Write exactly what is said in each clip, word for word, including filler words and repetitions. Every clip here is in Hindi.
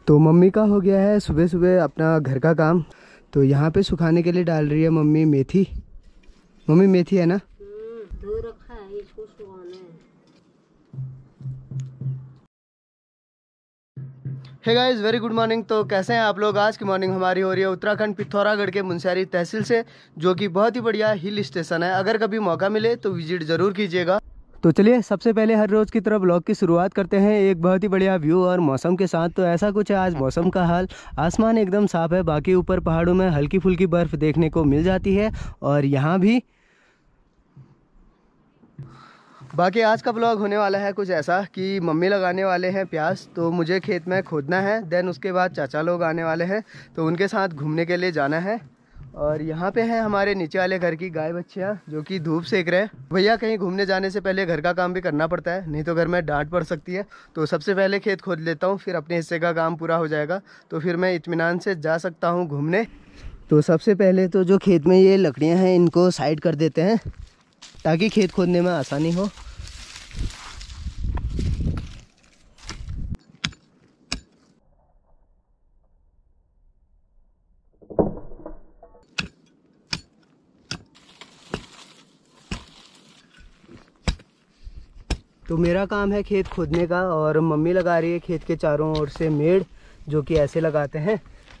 तो मम्मी का हो गया है सुबह सुबह अपना घर का काम। तो यहाँ पे सुखाने के लिए डाल रही है मम्मी मेथी। मम्मी मेथी है ना? धो रखा है, इसको सुखाना है। Hey guys, very good morning. तो कैसे हैं आप लोग? आज की मॉर्निंग हमारी हो रही है उत्तराखंड पिथौरागढ़ के मुनस्यारी तहसील से, जो कि बहुत ही बढ़िया हिल स्टेशन है। अगर कभी मौका मिले तो विजिट ज़रूर कीजिएगा। तो चलिए सबसे पहले हर रोज़ की तरह ब्लॉग की शुरुआत करते हैं एक बहुत ही बढ़िया व्यू और मौसम के साथ। तो ऐसा कुछ है आज मौसम का हाल। आसमान एकदम साफ़ है, बाकी ऊपर पहाड़ों में हल्की फुल्की बर्फ़ देखने को मिल जाती है। और यहाँ भी बाकी आज का ब्लॉग होने वाला है कुछ ऐसा कि मम्मी लगाने वाले हैं प्याज, तो मुझे खेत में खोदना है। देन उसके बाद चाचा लोग आने वाले हैं, तो उनके साथ घूमने के लिए जाना है। और यहाँ पे है हमारे नीचे वाले घर की गाय बच्चियाँ जो कि धूप सेक रहे हैं। भैया कहीं घूमने जाने से पहले घर का काम भी करना पड़ता है, नहीं तो घर में डांट पड़ सकती है। तो सबसे पहले खेत खोद लेता हूँ, फिर अपने हिस्से का काम पूरा हो जाएगा, तो फिर मैं इत्मीनान से जा सकता हूँ घूमने। तो सबसे पहले तो जो खेत में ये लकड़ियाँ हैं इनको साइड कर देते हैं ताकि खेत खोदने में आसानी हो। तो मेरा काम है खेत खोदने का और मम्मी लगा रही है खेत के चारों ओर से मेड़, जो कि ऐसे लगाते हैं।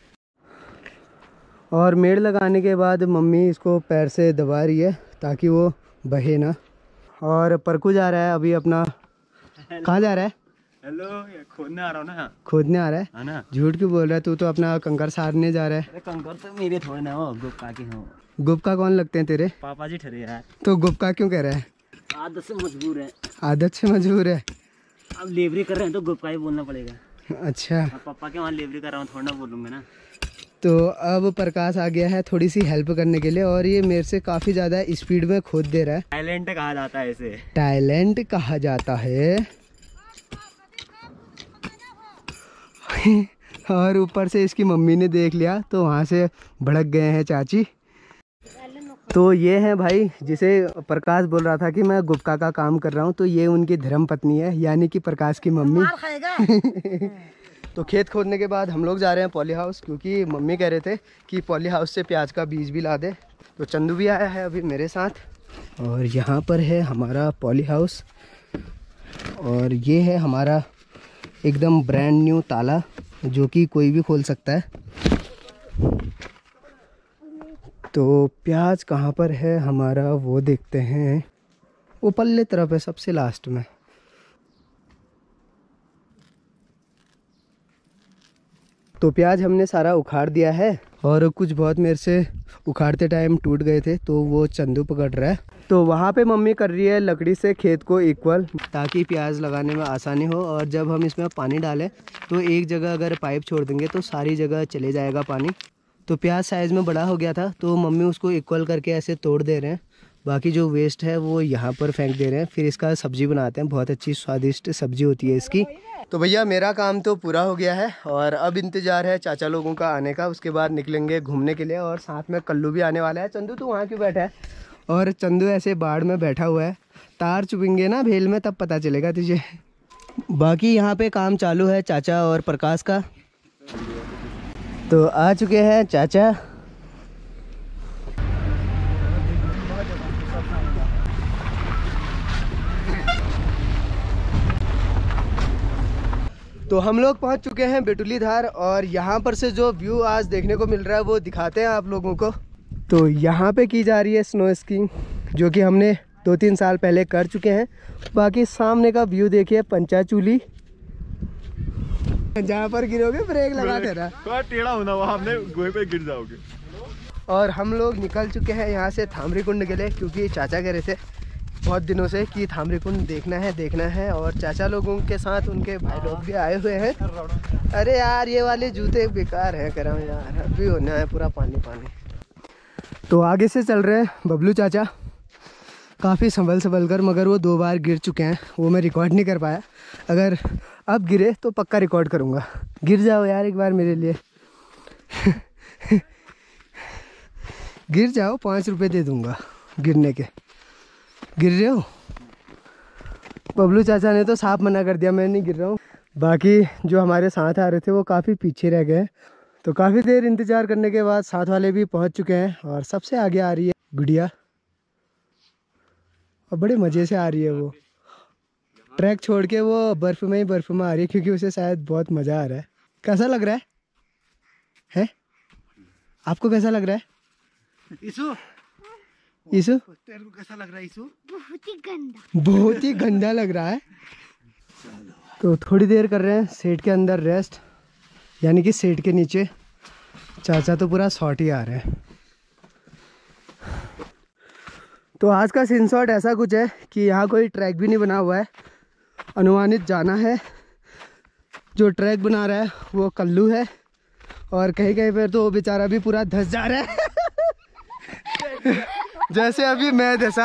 और मेड़ लगाने के बाद मम्मी इसको पैर से दबा रही है ताकि वो बहे ना। और परकू जा रहा है अभी अपना। कहाँ जा रहा है? हेलो, खोदने आ रहा हूँ ना। खोदने आ रहा है, है ना? झूठ क्यों बोल रहा है? तू तो अपना कंकर सारने जा रहा है। अरे कंकर तो मेरे थोड़े ना हो, गुप्का के हो। गुप्का कौन लगते हैं तेरे? पापा जी ठहरे यार। तो गुप्का क्यों कह रहा है? आदत से मजबूर है। आदत से मजबूर है। अब लेबरी कर रहे हैं तो गुप्का ही बोलना पड़ेगा। अच्छा, अब पापा के वहाँ लेबरी कर रहा हूँ, थोड़ा ना बोलूँगा ना। तो अब प्रकाश आ गया है थोड़ी सी हेल्प करने के लिए, और ये मेरे से काफ़ी ज़्यादा स्पीड में खोद दे रहा है। टैलेंट कहा जाता है इसे। टैलेंट कहा जाता है। और ऊपर से इसकी मम्मी ने देख लिया तो वहाँ से भड़क गए हैं चाची। तो ये है भाई जिसे प्रकाश बोल रहा था कि मैं गुप्का का काम कर रहा हूँ, तो ये उनकी धर्म पत्नी है, यानी कि प्रकाश की मम्मी। तो खेत खोदने के बाद हम लोग जा रहे हैं पॉली हाउस, क्योंकि मम्मी कह रहे थे कि पॉली हाउस से प्याज का बीज भी ला दे। तो चंदू भी आया है अभी मेरे साथ। और यहाँ पर है हमारा पॉली हाउस, और ये है हमारा एकदम ब्रांड न्यू ताला, जो कि कोई भी खोल सकता है। तो प्याज कहाँ पर है हमारा वो देखते हैं। वो पल्ले तरफ है सबसे लास्ट में। तो प्याज हमने सारा उखाड़ दिया है, और कुछ बहुत मेरे से उखाड़ते टाइम टूट गए थे, तो वो चंदू पकड़ रहा है। तो वहाँ पे मम्मी कर रही है लकड़ी से खेत को इक्वल, ताकि प्याज लगाने में आसानी हो। और जब हम इसमें पानी डालें तो एक जगह अगर पाइप छोड़ देंगे तो सारी जगह चले जाएगा पानी। तो प्याज साइज़ में बड़ा हो गया था, तो मम्मी उसको इक्वल करके ऐसे तोड़ दे रहे हैं। बाकी जो वेस्ट है वो यहाँ पर फेंक दे रहे हैं, फिर इसका सब्जी बनाते हैं। बहुत अच्छी स्वादिष्ट सब्जी होती है इसकी। तो भैया मेरा काम तो पूरा हो गया है, और अब इंतज़ार है चाचा लोगों का आने का। उसके बाद निकलेंगे घूमने के लिए, और साथ में कल्लू भी आने वाला है। चंदू तू वहाँ क्यों बैठा है? और चंदू ऐसे बाड़ में बैठा हुआ है। तार चुभेंगे ना भेल में, तब पता चलेगा तुझे। बाकी यहाँ पे काम चालू है चाचा और प्रकाश का। तो आ चुके हैं चाचा। तो हम लोग पहुंच चुके हैं बेटुली धार, और यहाँ पर से जो व्यू आज देखने को मिल रहा है वो दिखाते हैं आप लोगों को। तो यहाँ पे की जा रही है स्नो स्कीइंग, जो कि हमने दो तीन साल पहले कर चुके हैं। बाकी सामने का व्यू देखिए, पंचाचूली। जहाँ पर गिरोगे ब्रेक लगा देना, थोड़ा टेढ़ा होना, वहाँ हमने गोहे पे गिर जाओगे। और हम लोग निकल चुके हैं यहाँ से थामरी कुंड के लिए, क्योंकि चाचा कह रहे थे बहुत दिनों से कि थामरी कुंड देखना है देखना है। और चाचा लोगों के साथ उनके भाई लोग भी आए हुए हैं। अरे यार ये वाले जूते बेकार हैं, कर रहा हूँ यार, अभी होना है पूरा पानी पानी। तो आगे से चल रहे हैं बबलू चाचा, काफ़ी संभल संभल कर, मगर वो दो बार गिर चुके हैं, वो मैं रिकॉर्ड नहीं कर पाया। अगर अब गिरे तो पक्का रिकॉर्ड करूँगा। गिर जाओ यार एक बार मेरे लिए। गिर जाओ, पाँच रुपये दे दूँगा गिरने के। गिर रहे हो? बबलू चाचा ने तो साफ मना कर दिया, मैं नहीं गिर रहा हूँ। बाकी जो हमारे साथ आ रहे थे वो काफ़ी पीछे रह गए। तो काफ़ी देर इंतज़ार करने के बाद साथ वाले भी पहुंच चुके हैं और सबसे आगे आ रही है गुड़िया और बड़े मज़े से आ रही है। वो ट्रैक छोड़ के वो बर्फ़ में ही बर्फ़ में आ रही है क्योंकि उसे शायद बहुत मज़ा आ रहा है। कैसा लग रहा है है आपको कैसा लग रहा है ईसु? ईसु तेरे को कैसा लग रहा है ईसु? बहुत ही गंदा, बहुत ही गंदा लग रहा है। तो थोड़ी देर कर रहे हैं सेट के अंदर रेस्ट, यानी कि सेट के नीचे। चाचा तो पूरा शॉट ही आ रहा है। तो आज का सीन शॉट ऐसा कुछ है कि यहाँ कोई ट्रैक भी नहीं बना हुआ है, अनुमानित जाना है। जो ट्रैक बना रहा है वो कल्लू है और कहीं कहीं पर तो वो बेचारा भी पूरा धंस जा रहा है जैसे अभी मैं धंसा।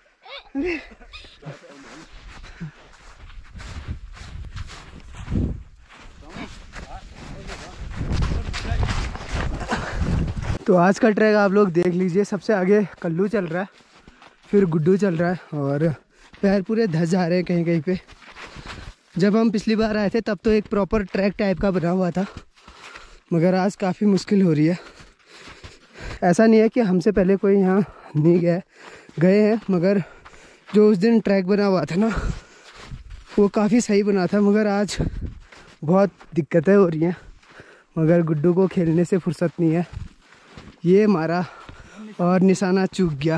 तो आज का ट्रैक आप लोग देख लीजिए। सबसे आगे कल्लू चल रहा है, फिर गुड्डू चल रहा है और पैर पूरे धंस जा रहे हैं कहीं कहीं पे। जब हम पिछली बार आए थे तब तो एक प्रॉपर ट्रैक टाइप का बना हुआ था, मगर आज काफ़ी मुश्किल हो रही है। ऐसा नहीं है कि हमसे पहले कोई यहाँ नहीं गया, गए हैं, मगर जो उस दिन ट्रैक बना हुआ था ना वो काफ़ी सही बना था, मगर आज बहुत दिक्कतें हो रही हैं। मगर गुड्डू को खेलने से फुर्सत नहीं है, ये मारा और निशाना चूक गया,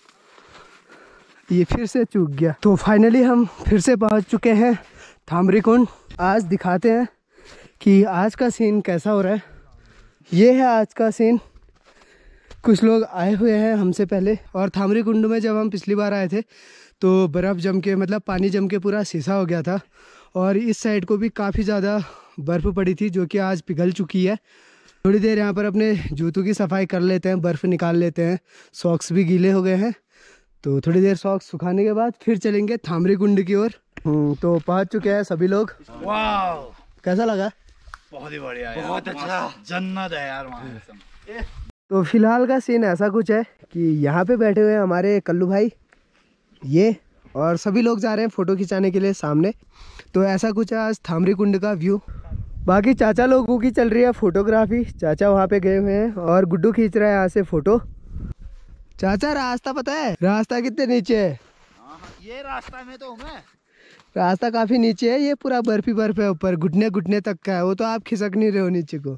ये फिर से चूक गया। तो फाइनली हम फिर से पहुंच चुके हैं थामरी कुंड। आज दिखाते हैं कि आज का सीन कैसा हो रहा है। ये है आज का सीन। कुछ लोग आए हुए हैं हमसे पहले और थामरी कुंड में जब हम पिछली बार आए थे तो बर्फ़ जम के, मतलब पानी जम के पूरा शीशा हो गया था और इस साइड को भी काफ़ी ज़्यादा बर्फ़ पड़ी थी जो कि आज पिघल चुकी है। थोड़ी देर यहाँ पर अपने जूतों की सफाई कर लेते हैं, बर्फ़ निकाल लेते हैं। सॉक्स भी गीले हो गए हैं, तो थोड़ी देर सॉक्स सुखाने के बाद फिर चलेंगे थामरी कुंड की ओर। तो पहुँच चुके हैं सभी लोग। वाह, कैसा लगा? बहुत ही बढ़िया यार, बहुत अच्छा, जन्नत है यार वहाँ। तो फिलहाल का सीन ऐसा कुछ है कि यहाँ पे बैठे हुए हैं हमारे कल्लू भाई, ये, और सभी लोग जा रहे हैं फ़ोटो खिंचाने के लिए सामने। तो ऐसा कुछ है आज थामरी कुंड का व्यू। बाकी चाचा लोगों की चल रही है फोटोग्राफी, चाचा वहाँ पे गए हुए हैं और गुड्डू खींच रहा है यहाँ से फ़ोटो। चाचा रास्ता पता है? रास्ता कितने नीचे है? ये रास्ता में तो हूँ मैं। रास्ता काफ़ी नीचे है, ये पूरा बर्फी बर्फ है ऊपर, घुटने घुटने तक का है। वो तो आप खिसक नहीं रहे हो नीचे को।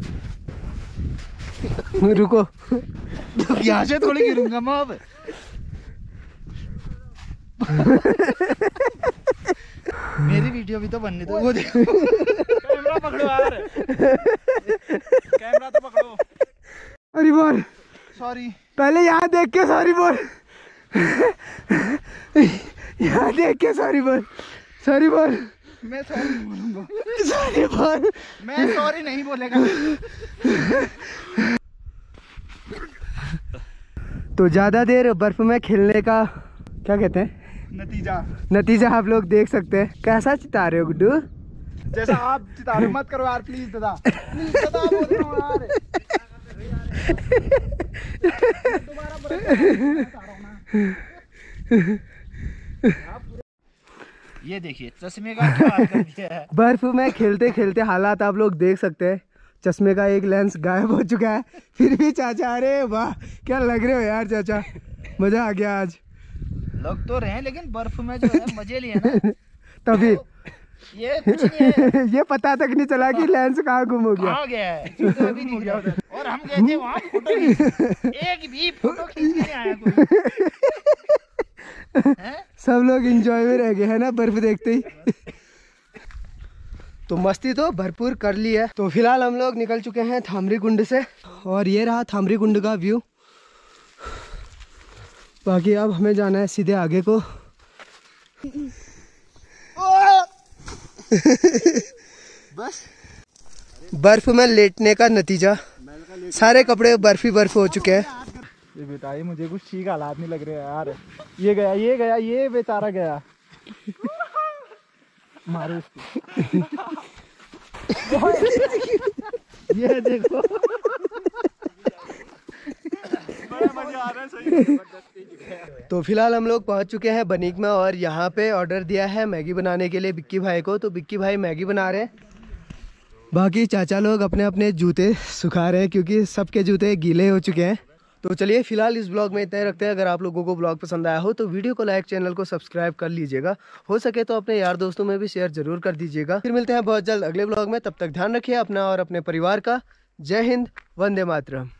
रुको यहाँ से थोड़ी गिरूंगा मैं अब। मेरी वीडियो भी तो बननी थी। वो देखो कैमरा पकड़ो यार, कैमरा तो पकड़ो। अरे बोल सॉरी, पहले यहाँ देख के सॉरी बोल। यहाँ देख के सॉरी बोल, सॉरी बोल। मैं सॉरी बोलूंगा, सॉरी बोल। मैं सॉरी नहीं बोलेगा। तो ज़्यादा देर बर्फ में खेलने का क्या कहते हैं, नतीजा नतीजा आप लोग देख सकते हैं। कैसा चिता रहे हो गुड्डू? जैसा आप चिता रहे, मत करो यार प्लीज दादा, प्लीज दादा बोल रहा हूँ यार। दोबारा ये देखिए चश्मे का क्या हाल कर दिया है। बर्फ में खेलते खेलते हालात आप लोग देख सकते हैं। चश्मे का एक लेंस गायब हो चुका है, फिर भी चाचा, अरे वाह क्या लग रहे हो यार चाचा, मजा आ गया आज। लग तो रहे हैं लेकिन बर्फ में जो है मजे लिए ना तभी तो ये कुछ नहीं है। ये पता तक नहीं चला कि लेंस कहाँ गुम हो गया। कहाँ गया है, तो अभी नहीं गया उधर। और हम गए थे वहाँ फोटो खींच, एक भी फोटो खींच के नहीं आया कोई। सब लोग एंजॉय में रह गए है ना बर्फ देखते ही। तो मस्ती तो भरपूर कर ली है। तो फिलहाल हम लोग निकल चुके हैं थामरी कुंड से और ये रहा थामरी कुंड का व्यू। बाकी अब हमें जाना है सीधे आगे को। बस बर्फ में लेटने का नतीजा, सारे कपड़े बर्फी बर्फ हो चुके हैं। ये बताइए मुझे कुछ ठीक हालात नहीं लग रहे यार। ये गया, ये गया, ये बेचारा गया। मारो इसको। ये देखो बड़े मजे आ रहे हैं सही। तो तो फिलहाल हम लोग पहुंच चुके हैं बनीक में और यहाँ पे ऑर्डर दिया है मैगी बनाने के लिए बिक्की भाई को। तो बिक्की भाई मैगी बना रहे हैं, बाकी चाचा लोग अपने अपने जूते सुखा रहे हैं क्योंकि सबके जूते गीले हो चुके हैं। तो चलिए फिलहाल इस ब्लॉग में इतना ही रखते हैं। अगर आप लोगों को ब्लॉग पसंद आया हो तो वीडियो को लाइक, चैनल को सब्सक्राइब कर लीजिएगा। हो सके तो अपने यार दोस्तों में भी शेयर जरूर कर दीजिएगा। फिर मिलते हैं बहुत जल्द अगले ब्लॉग में, तब तक ध्यान रखिए अपना और अपने परिवार का। जय हिंद, वंदे मातरम।